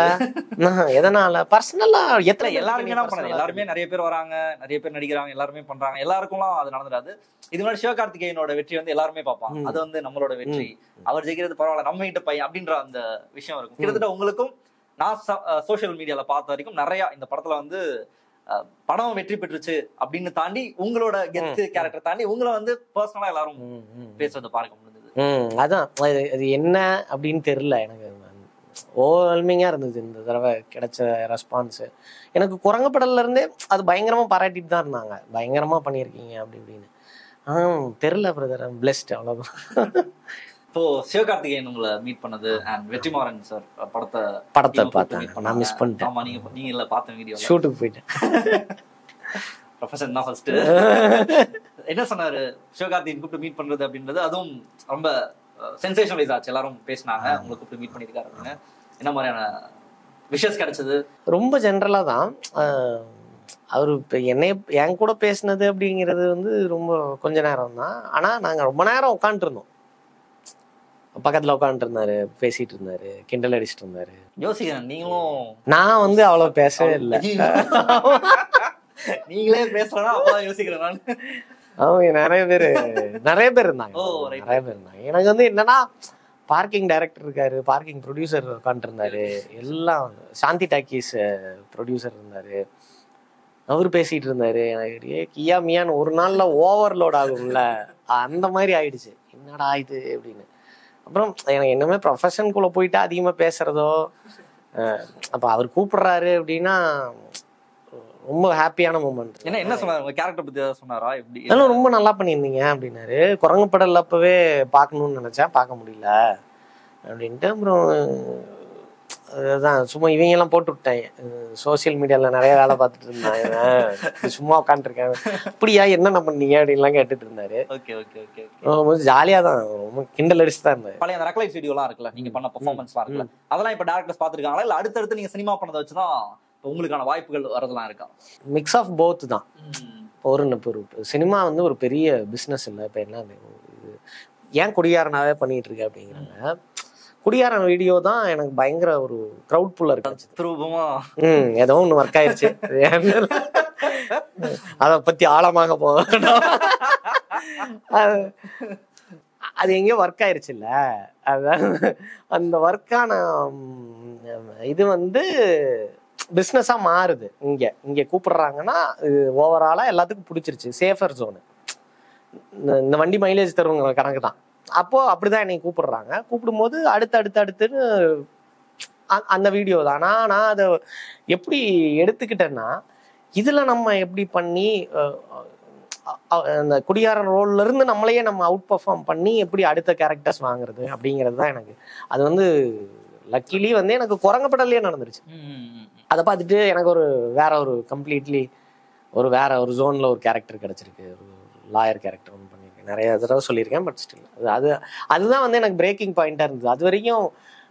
எதனால பர்சனலா எல்லாருமே நிறைய பேர் வராங்க, நிறைய பேர் நடிக்கிறாங்க, எல்லாருமே பண்றாங்க, எல்லாருக்கும்லாம் அது நடந்துடாது. இது மாதிரி சிவகார்த்திகேயனோட வெற்றி வந்து எல்லாருமே பார்ப்பாங்க. அது வந்து நம்மளோட வெற்றி, அவர் ஜெயிக்கிறது பரவாயில்ல, நம்ம கிட்ட பையன் அப்படின்ற அந்த விஷயம் இருக்கும். கிட்டத்தட்ட உங்களுக்கும் நான் சோசியல் மீடியால பார்த்த வரைக்கும் நிறைய இந்த படத்துல வந்து படம் வெற்றி பெற்றுச்சு அப்படின்னு தாண்டி உங்களோட கெத்து கேரக்டர் தாண்டி உங்களை வந்து பர்சனலா எல்லாரும் பேசுறதை பார்க்க முடிஞ்சது. அதான் அது என்ன அப்படின்னு தெரியல. எனக்கு ஓவர்வெல்மிங்கா இருந்தது இந்த தடவை கிடைச்ச ரெஸ்பான்ஸ். எனக்கு குரங்கப்படல்ல இருந்தே அது பயங்கரமா பாராட்டிட்டு தான் இருந்தாங்க, பயங்கரமா பண்ணியிருக்கீங்க அப்படி இப்படின்னு. தெரியல பிரதர், பிளெஸ்ட் அவ்வளவுதான். இப்போ சிவகார்த்திகேயன் உங்களை மீட் பண்ணது அண்ட் வெற்றிமாறன் சார் படத்தை பார்த்தேன், நான் மிஸ் பண்ணிட்டேன். ஆமா, நீங்க இல்ல பார்த்த வீடியோ ஷூட்டுக்கு போயிட்டேன். ப்ரொஃபஷன் தான் ஃபர்ஸ்ட். என்ன சொன்னாரு சிவகார்த்திகேயன் கூப்பிட்டு மீட் பண்றது அப்படின்றது? அதுவும் ரொம்ப சென்சேஷனலைஸ் ஆச்சு, எல்லாரும் பேசினாங்க உங்களை கூப்பிட்டு மீட் பண்ணிருக்காரு அப்படின்னு. என்ன மாதிரியான விஷஸ் கிடைச்சது? ரொம்ப ஜென்ரலா தான். அவரு இப்போ என் கூட பேசினது அப்படிங்கிறது வந்து ரொம்ப கொஞ்ச நேரம் தான். ஆனா நாங்க ரொம்ப நேரம் உட்காந்துட்டு இருந்தோம். பக்கத்துல உட்காந்துட்டு இருந்தாரு, பேசிட்டு இருந்தாரு, கிண்டல் அடிச்சுட்டு இருந்தாரு. யோசிக்கிறேன் நீங்களும். நான் வந்து அவ்வளவு பேசவே இல்லை. நீங்களே பேசலாம் அப்பதான் யோசிக்கிறேன் நான். அவங்க நிறைய பேர் இருந்தாங்க. எனக்கு வந்து என்னன்னா பார்க்கிங் டைரக்டர் இருக்காரு, பார்க்கிங் ப்ரொடியூசர் உட்காந்துட்டு இருந்தாரு, எல்லாம் சாந்தி டாக்கீஸ் ப்ரொடியூசர் இருந்தாரு, அவரு பேசிட்டு இருந்தாரு. எனக்கு கியா மியான்னு ஒரு நாள்ல ஓவர்லோட் ஆகும்ல, அந்த மாதிரி ஆயிடுச்சு. என்னடா இது அப்படின்னு. அப்புறம் எனக்கு என்னமே ப்ரொஃபஷனுக்குள்ள போயிட்டு அதிகமா பேசுறதோ, அப்ப அவர் கூப்பிடுறாரு அப்படின்னா ரொம்ப ஹாப்பியான மூமெண்ட். என்ன சொன்னாரு உங்க கேரக்டர் பத்தி சொன்னாரா? எப்படி ரொம்ப நல்லா பண்ணியிருந்தீங்க அப்படின்னாரு. குரங்குப்படல் அப்பவே பார்க்கணும்னு நினைச்சேன், பார்க்க முடியல அப்படின்ட்டு. அப்புறம் அதுதான் சும்மா இவங்க எல்லாம் போட்டு விட்டேன். சோசியல் மீடியால நிறைய வேலை பார்த்துட்டு இருந்தாங்க, சும்மா உட்காந்துருக்கேன், இப்படியா என்னென்ன பண்ணீங்க அப்படின்லாம் கேட்டுட்டு இருந்தாரு. ஜாலியா தான், ரொம்ப கிண்டல் அடிச்சுட்டு தான் இருந்தாரு. பழைய ரெக்லைட் வீடியோலாம் இருக்குல்ல, நீங்க பண்ண பெர்ஃபார்மன்ஸ்லாம் இருக்குல்ல, அதெல்லாம் இப்ப டேரக்டர்ஸ் பாத்துருக்காங்களா இல்ல அடுத்தடுத்து நீங்க சினிமா பண்ணதை வச்சுதான் உங்களுக்கான வாய்ப்புகள் வரதெல்லாம் இருக்கா? மிக்ஸ் ஆஃப் போத் தான். ஒரு சினிமா வந்து ஒரு பெரிய பிஸ்னஸ் இல்லை. இப்போ என்ன ஏன் குடியாரனாவே பண்ணிட்டு இருக்க அப்படிங்கிறாங்க. குடியாரன் வீடியோ தான் எனக்கு பயங்கர ஒரு க்ரௌட் புல்லர் இருந்துச்சு. ஏதோ ஒன்று ஒர்க் ஆயிடுச்சு. அதை பத்தி ஆழமாக போக அது எங்கேயோ ஒர்க் ஆயிடுச்சு இல்ல. அதான் அந்த ஒர்க்கான இது வந்து பிஸ்னஸா மாறுது. இங்க கூப்பிடுறாங்கன்னா இது ஓவராலா எல்லாத்துக்கும் பிடிச்சிருச்சு. சேஃபர் ஜோனு, இந்த வண்டி மைலேஜ் தருவங்க கணக்கு தான். அப்போ அப்படிதான் என்னை கூப்பிடுறாங்க. கூப்பிடும்போது அடுத்துன்னு அந்த வீடியோ தான். நான் அதை எப்படி எடுத்துக்கிட்டேன்னா, இதுல நம்ம எப்படி பண்ணி அந்த குடியாரன் ரோல்ல இருந்து நம்மளையே நம்ம அவுட் பர்ஃபார்ம் பண்ணி எப்படி அடுத்த கேரக்டர்ஸ் வாங்குறது அப்படிங்கிறது தான் எனக்கு. அது வந்து லக்கிலி வந்து எனக்கு குரங்கப்படலையே நடந்துருச்சு. அதை பார்த்துட்டு எனக்கு வேற ஒரு கம்ப்ளீட்லி வேற ஒரு ஜோன்ல ஒரு கேரக்டர் கிடைச்சிருக்கு. ஒரு லாயர் கேரக்டர் ஒன்று பண்ணியிருக்கேன், நிறைய தடவை சொல்லியிருக்கேன். பட் ஸ்டில் அதுதான் வந்து எனக்கு பிரேக்கிங் பாயிண்டா இருந்தது. அது வரைக்கும்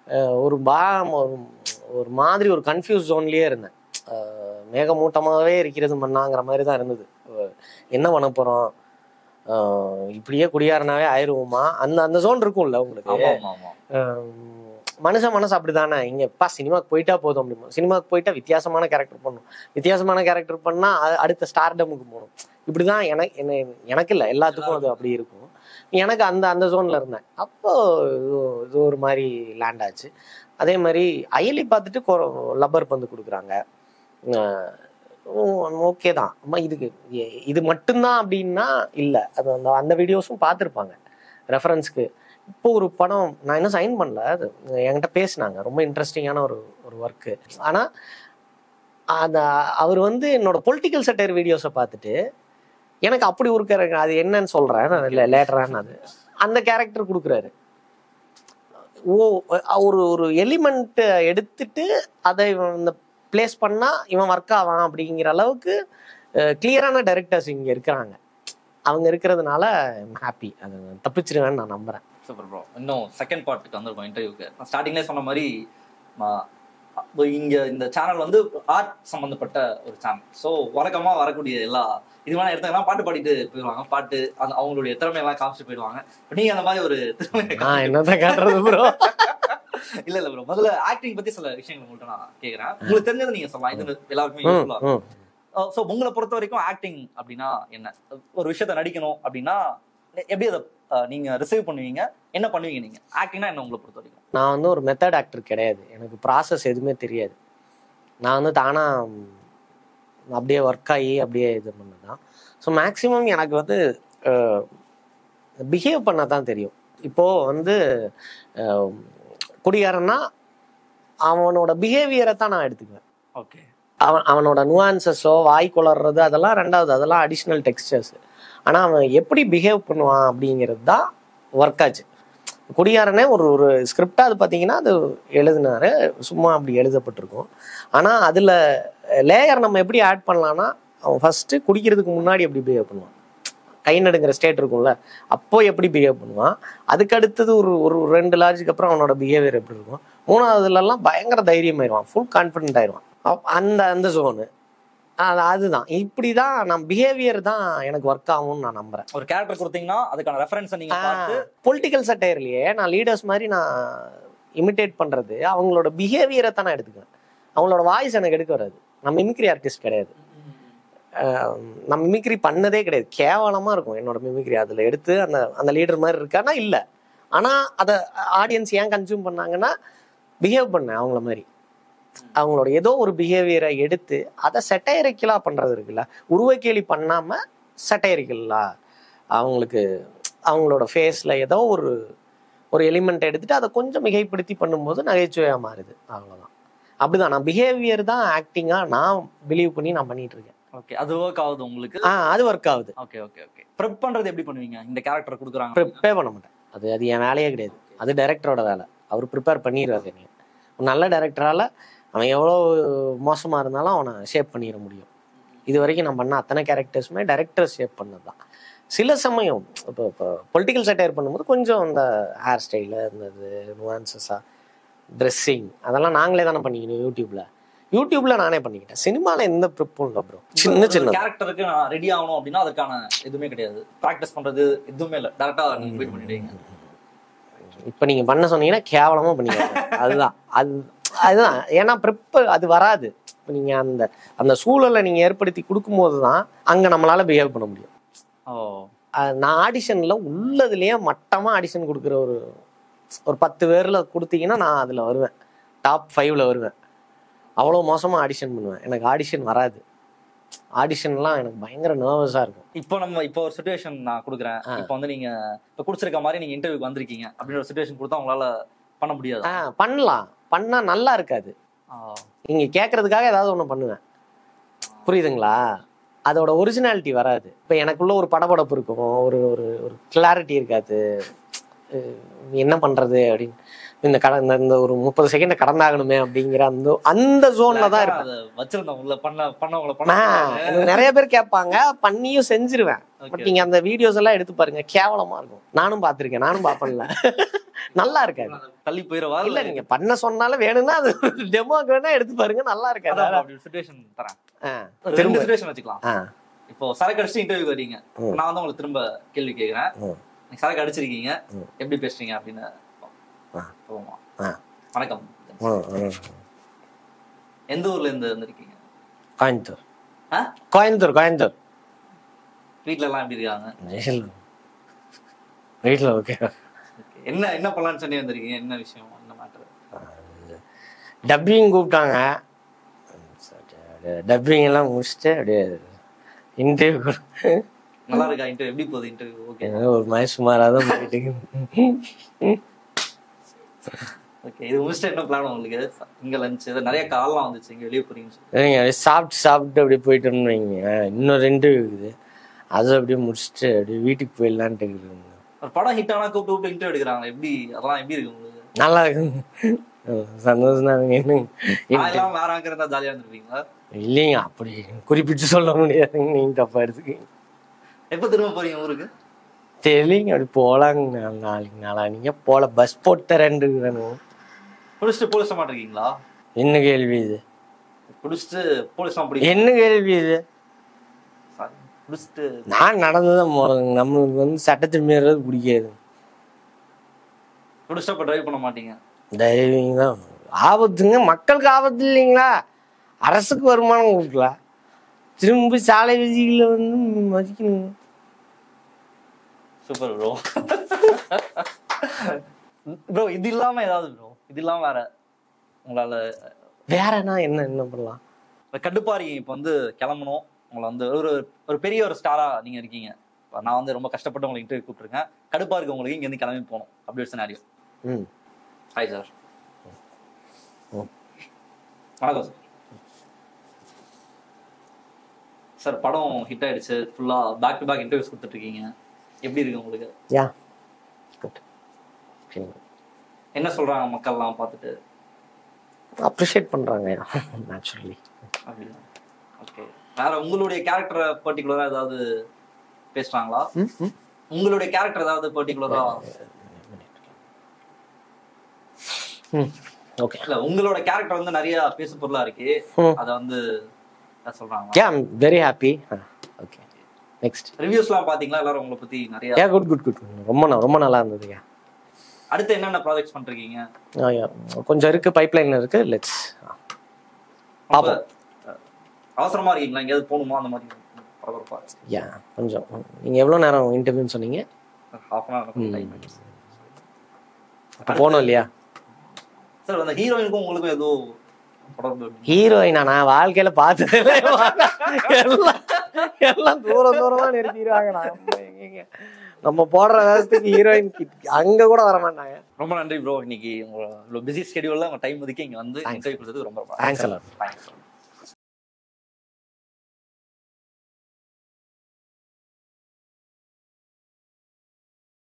ஒரு மாதிரி ஒரு கன்ஃபியூஸ் ஜோன்லயே இருந்தேன். மேகமூட்டமாகவே இருக்கிறது மண்ணாங்கிற மாதிரி தான் இருந்தது. என்ன பண்ண போறோம், இப்படியே குடியாரனாவே ஆயிடுவோமா, அந்த ஜோன் இருக்கும்ல உங்களுக்கு. மனசு அப்படிதானே. இங்கப்பா சினிமாக்கு போயிட்டா போதும் அப்படிமா. சினிமாக்கு போயிட்டா வித்தியாசமான கேரக்டர் பண்ணணும், வித்தியாசமான கேரக்டர் பண்ணா அடுத்த ஸ்டார்டமுக்கு போகணும். இப்படிதான் எனக்கு இல்லை, எல்லாத்துக்கும் அது அப்படி இருக்கும். எனக்கு அந்த ஜோன்ல இருந்தேன். அப்போ இது ஒரு மாதிரி லேண்ட் ஆச்சு. அதே மாதிரி அயலி பார்த்துட்டு லப்பர் பந்து கொடுக்குறாங்க. ஓகே தான், அம்மா இதுக்கு இது மட்டும்தான் அப்படின்னா இல்லை. அது அந்த வீடியோஸும் பார்த்துருப்பாங்க ரெஃபரன்ஸ்க்கு. இப்போ ஒரு படம் நான் இன்னும் சைன் பண்ணல, அது என்கிட்ட பேசினாங்க. ரொம்ப இன்ட்ரெஸ்டிங்கான ஒரு ஒர்க்கு. ஆனால் அவர் வந்து என்னோட பொலிட்டிக்கல் சட்டையர் வீடியோஸை பார்த்துட்டு எனக்கு அப்படி ஒரு கேரக்டர், அது என்னன்னு சொல்றேன் இல்லை லேட்டரான, அது அந்த கேரக்டர் கொடுக்குறாரு. ஒரு எலிமெண்ட் எடுத்துட்டு அதை இந்த பிளேஸ் பண்ணா இவன் ஒர்க் ஆவான் அப்படிங்கிற அளவுக்கு கிளியரான டைரக்டர்ஸ் இங்க இருக்கிறாங்க. அவங்க இருக்கிறதுனால ஹாப்பி. அதை தப்பிச்சிருவேன்னு நான் நம்புறேன். Super bro. இன்னும் செகண்ட் பார்ட்டுக்கு வந்துருக்கோம் இன்டர்வியூக்கு. நான் ஸ்டார்டிங்லேயே சொன்ன மாதிரி இங்க இந்த சேனல் வந்து ஆர்ட் சம்பந்தப்பட்ட ஒரு சேனல். ஸோ வழக்கமா வரக்கூடிய எல்லா இதுமான இடத்துலாம் பாட்டு பாடிட்டு போயிடுவாங்க. பாட்டு அவங்களுடைய திறமையெல்லாம் காமிச்சு போயிடுவாங்க. நீங்க அந்த மாதிரி ஒரு திறமை காட்டுறது ப்ரோ? இல்ல ப்ரோ, முதல்ல ஆக்டிங் பத்தி சில விஷயங்கள் உங்கள்கிட்ட நான் கேட்கறேன். உங்களுக்கு தெரிஞ்சது நீங்க சொல்லலாம், இது எல்லாருக்குமே யூஸ்ஃபுல்லா இருக்கும். ஸோ உங்களை பொறுத்த வரைக்கும் ஆக்டிங் அப்படின்னா என்ன? ஒரு விஷயத்த நடிக்கணும் அப்படின்னா எப்படி அதை நீங்க ரிசீவ் பண்ணுவீங்க, என்ன பண்ணுவீங்க நீங்க? ஆக்டிங்னா என்ன உங்களை பொறுத்த வரைக்கும்? நான் வந்து ஒரு மெத்தட் ஆக்டர் கிடையாது. எனக்கு ப்ராசஸ் எதுவுமே தெரியாது. நான் வந்து தானா அப்படியே ஒர்க் ஆகி அப்படியே இது பண்ணதான். ஸோ மேக்சிமம் எனக்கு வந்து பிஹேவ் பண்ண தான் தெரியும். இப்போ வந்து குடியாரன்னா அவனோட பிஹேவியரை தான் நான் எடுத்துக்குவேன். ஓகே, அவனோட நுவான்சஸோ வாய் குளர்றது அதெல்லாம் ரெண்டாவது, அதெல்லாம் அடிஷ்னல் டெக்ஸ்டர்ஸ். ஆனால் அவன் எப்படி பிஹேவ் பண்ணுவான் அப்படிங்கிறது தான் ஒர்க் ஆச்சு. குடியாரனே ஒரு ஸ்கிரிப்டாக அது பார்த்தீங்கன்னா அது எழுதினாரு, சும்மா அப்படி எழுதப்பட்டிருக்கும். ஆனால் அதில் லேயர் நம்ம எப்படி ஆட் பண்ணலான்னா, அவன் ஃபஸ்ட்டு குடிக்கிறதுக்கு முன்னாடி எப்படி பிஹேவ் பண்ணுவான், கை நடுங்கிற ஸ்டேட் இருக்கும்ல, அப்போ எப்படி பிஹேவ் பண்ணுவான், அதுக்கு அடுத்தது ஒரு 2 லாஜுக்கு அப்புறம் அவனோட பிஹேவியர் எப்படி இருக்கும், 3வதுலலாம் பயங்கர தைரியம் ஆயிடுவான், ஃபுல் கான்ஃபிடென்ட் ஆயிடுவான். அந்த ஜோனு அதுதான். இப்படிதான் நான் பிஹேவியர் தான் எனக்கு ஒர்க் ஆகும்னு நான் நம்புறேன். ஒரு கேரக்டர் கொடுத்தீங்கன்னா அதுக்கான ரெஃபரன்ஸ் நீங்க பார்த்து பொலிட்டிக்கல் சட்டையர்லயே நான் லீடர்ஸ் மாதிரி நான் இமிட்டேட் பண்றது அவங்களோட பிஹேவியரை தான் நான் எடுத்துக்குவேன். அவங்களோட வாய்ஸ் எனக்கு எடுக்க வராது. நான் மிமிக்ரி ஆர்டிஸ்ட் கிடையாது. நான் மிமிக்ரி பண்ணதே கிடையாது. கேவலமா இருக்கும் என்னோட மிமிக்ரி. அதுல எடுத்து அந்த லீடர் மாதிரி இருக்கானா இல்லை. ஆனா அதை ஆடியன்ஸ் ஏன் கன்சியூம் பண்ணாங்கன்னா பிஹேவ் பண்ணேன் அவங்கள மாதிரி. அவங்களோட ஏதோ ஒரு பிஹேவியரை எடுத்து அதை செட்டையரிக்கலா பண்றது இருக்குல்ல, உருவக்கேலி பண்ணாம செட்டையரிக்கலா அவங்களுக்கு அவங்களோட ஃபேஸ்ல ஏதோ ஒரு எலிமெண்ட் எடுத்துட்டு அதை கொஞ்சம் மிகைப்படுத்தி பண்ணும்போது நகைச்சுவையா மாறுது. அவ்வளவுதான். அப்படிதான் நான் பிஹேவியர் தான் ஆக்டிங்கா நான் பிலீவ் பண்ணி நான் பண்ணிட்டு இருக்கேன். ஓகே, அது ஒர்க் ஆகுது உங்களுக்கு? அது ஒர்க் ஆகுது. Okay okay okay. ப்ரெப் பண்றது எப்படி பண்ணுவீங்க? இந்த கேரக்டர் கொடுக்குறாங்க, ப்ரிப்பேர் பண்ண மாட்டேன். அது என் வேலையே கிடையாது. அது டைரக்டரோட வேலை. அவர் ப்ரிப்பேர் பண்ணிடுவாரு. நீங்க ஒரு நல்ல டைரக்டரால அவன் எவ்வளோ மோசமாக இருந்தாலும் அவனை ஷேப் பண்ணிட முடியும். இது வரைக்கும் நான் பண்ண அத்தனை கேரக்டர்ஸுமே டைரக்டர் ஷேப் பண்ணது தான். சில சமயம் இப்போ பொலிட்டிக்கல் சட்டையர் பண்ணும்போது கொஞ்சம் இந்த ஹேர் ஸ்டைலு, இந்த நுவான்சஸாக ட்ரெஸ்ஸிங் அதெல்லாம் நாங்களே தானே பண்ணிக்கணும். யூடியூப்ல நானே பண்ணிக்கிட்டேன். சினிமாவில் எந்த ப்ரிப்பும் இல்லை ப்ரோ. சின்ன கேரக்டருக்கு நான் ரெடி ஆகணும் அப்படின்னா அதுக்கான எதுவுமே கிடையாது. ப்ராக்டிஸ் பண்ணுறது எதுவுமே இல்லை, டேரெக்டாக நீங்கள் போய் பண்ணிடுவீங்க. இப்போ நீங்கள் பண்ண சொன்னீங்கன்னா கேவலமாக பண்ணிடுவாங்க. அதுதான். ஏன்னா ப்ரிப்பு அது வராது. இப்போ நீங்கள் அந்த சூழலை நீங்கள் ஏற்படுத்தி கொடுக்கும்போது தான் அங்கே நம்மளால பிஹேவ் பண்ண முடியும். நான் ஆடிஷனில் உள்ளதுலேயே மட்டமாக ஆடிஷன் கொடுக்குற ஒரு 10 பேரில் கொடுத்தீங்கன்னா நான் அதில் வருவேன், டாப் 5ல் வருவேன். அவ்வளோ மோசமாக ஆடிஷன் பண்ணுவேன். எனக்கு ஆடிஷன் வராது. ஆடிஷன்லாம் எனக்கு பயங்கர நர்வஸாக இருக்கும். இப்போ ஒரு சுச்சுவேஷன் நான் கொடுக்குறேன். இப்போ வந்து நீங்க இப்போ குடிச்சிருக்க மாதிரி நீங்க இன்டர்வியூக்கு வந்திருக்கீங்க அப்படின்னு ஒரு சுச்சுவேஷன் கொடுத்தா உங்களால பண்ண முடியாது? பண்ணலாம், பண்ணா நல்லா இருக்காது. நீங்க கேட்கறதுக்காக ஏதாவது ஒன்று பண்ணுவேன், புரியுதுங்களா? அதோட ஒரிஜினாலிட்டி வராது. இப்போ எனக்குள்ள ஒரு படபடப்பு இருக்கும், ஒரு ஒரு ஒரு கிளாரிட்டி இருக்காது. என்ன பண்றது அப்படின்னு இந்த ஒரு 30 செகண்ட் கடந்தாகணுமே அப்படிங்கிற அந்த ஜோன்ல தான் இருப்பேன். நிறைய பேர் கேட்பாங்க, பண்ணியும் செஞ்சிருவேன். பட் நீங்க அந்த வீடியோஸ் எல்லாம் எடுத்து பாருங்க, கேவலமா இருக்கும். நானும் பார்த்திருக்கேன், நானும் பார்ப்பேன்ல. நல்லா இருக்காது, தள்ளி போயிடுவா. இல்ல நீங்க பண்ண சொன்னாலும் வேணும்னா அது டெமோக்கு வேணா எடுத்து பாருங்க, நல்லா இருக்காது. வச்சுக்கலாம். இப்போ சரக்கு அடிச்சு இன்டர்வியூ வரீங்க, நான் வந்து உங்களுக்கு திரும்ப கேள்வி கேட்கிறேன். சரக்கு அடிச்சிருக்கீங்க, எப்படி பேசுறீங்க அப்படின்னு. வணக்கம், எந்த ஊர்ல இருந்து வந்திருக்கீங்க? கோயம்புத்தூர். கோயம்புத்தூர். வீட்ல எல்லாம் எப்படி இருக்காங்க? வீட்ல ஓகே. என்ன பண்ணலாம்னு சொல்லி வந்திருக்கீங்க? என்ன விஷயம், என்ன மேட்டர்? டப்பிங் கூப்பிட்டாங்க, டப்பிங் எல்லாம் முடிச்சுட்டு அப்படியே இன்டர்வியூ. நல்லா இருக்கா இன்டர்வியூ? எப்படி போகுது இன்டர்வியூ? ஓகே, ஒரு மாதிரி சுமாராக தான் போயிட்டு. ஓகே, இது முடிச்சுட்டு என்ன பிளான் உங்களுக்கு? இங்க லஞ்ச் நிறைய கால்லாம் வந்துச்சு, இங்க வெளியே போறீங்க. சாப்பிட்டு அப்படியே போயிட்டோம்னு வைங்க. இன்னும் 2 இருக்குது, அதை அப்படியே முடிச்சுட்டு அப்படியே வீட்டுக்கு போயிடலான்ட்டு இருக்குது. ஒரு படம் ஹிட் ஆனா கூப்பிட்டு இன்டர்வியூ எடுக்கிறாங்க, எப்படி அதெல்லாம் எப்படி இருக்கு உங்களுக்கு? நல்லா இருக்கு, சந்தோஷம் தான். வேற அங்க இருந்தா ஜாலியா இருந்திருப்பீங்களா? இல்லைங்க, அப்படி குறிப்பிட்டு சொல்ல முடியாதுங்க, நீங்க தப்பா எடுத்துக்கீங்க. எப்ப திரும்ப போறீங்க ஊருக்கு? தெரியலங்க, அப்படி போலாங்க. நாளைக்கு போல பஸ் போட்டு 2 வேணும். குடிச்சிட்டு போலீஸ் மாட்டிருக்கீங்களா? என்ன கேள்வி இது? குடிச்சிட்டு போலீஸ் என்ன கேள்வி இது? குடிச்சிட்டு நான் நடந்துதான் போறேங்க. நம்மளுக்கு வந்து சட்டத்தை மீறது பிடிக்காது. குடிச்சிட்டு டிரைவ் பண்ண மாட்டீங்க? டிரைவிங் தான் ஆபத்துங்க, மக்களுக்கு ஆபத்து இல்லைங்களா? அரசுக்கு வருமானம் கொடுக்கலாம், திரும்ப சாலை விதிகளை வந்து மதிக்கணும். Super bro. ப்ரோ இது இல்லாம ஏதாவது ப்ரோ, இது இல்லாம வேற உங்களால வேறனா என்ன பண்ணலாம்? கடுப்பாரி இப்போ வந்து கிளம்பணும், உங்களை வந்து ஒரு பெரிய ஒரு ஸ்டாரா நீங்க இருக்கீங்க. நான் வந்து ரொம்ப கஷ்டப்பட்டு உங்களை இன்டர்வியூ கூப்பிட்டுருக்கேன். கடுப்பா இருக்கு உங்களுக்கு, இங்க இருந்து கிளம்பி போகணும், அப்படி ஒரு சினாரியோ. Hi sir. வணக்கம் சார். சார் படம் ஹிட் ஆயிடுச்சு, ஃபுல்லா பேக் டு பேக் இன்டர்வியூஸ் கொடுத்துட்டு இருக்கீங்க, எப்படி இருக்கு உங்களுக்கு? என்ன சொல்றாங்க மக்கள்லாம் பார்த்துட்டு? அப்ரிஷியேட் பண்றாங்க நேச்சுரலி. அப்படியா? ஓகே. வேற உங்களுடைய கேரக்டரை பர்டிகுலரா ஏதாவது பேசுறாங்களா? உங்களுடைய கேரக்டர் ஏதாவது பர்டிகுலரா? ஓகே, இல்ல உங்களோட கேரக்டர் வந்து நிறைய பேசு பொருளா இருக்கு, அத வந்து சொல்றாங்க. Yeah, I am very happy. Okay, next ரிவ்யூஸ்லாம் பாத்தீங்களா? எல்லாரும் உங்களை பத்தி நிறைய குட் ரொம்ப நல்லா இருந்ததுங்க. அடுத்து என்னென்ன ப்ராஜெக்ட்ஸ் பண்றீங்க? கொஞ்சம் இருக்கு, பைப்லைன்ல இருக்கு. லெட்ஸ் பாப்போம். அவசரமா இருக்கீங்களா? எங்கேயாவது போகணுமா அந்த மாதிரி பரபரப்பா? யா, கொஞ்சம். நீங்க எவ்வளவு நேரம் இன்டர்வியூன்னு சொன்னீங்க? half an hour time. போனோம் இல்லையா சார்? அந்த ஹீரோயினுக்கும் உங்களுக்கும் ஏதோ ஹீரோயினா? நான் வாழ்க்கையில பார்த்ததே எல்லாம் தூரமா நிறுத்திடுவாங்க. நம்ம போடுற வேகத்துக்கு ஹீரோயின் அங்க கூட வர மாட்டாங்க. ரொம்ப நன்றி ப்ரோ, இன்னைக்கு உங்க பிஸி ஸ்கெடியூல்ல உங்க டைம் ஒதுக்கி இங்க வந்து இன்டர்வியூ கொடுத்ததுக்கு ரொம்ப தேங்க்ஸ்.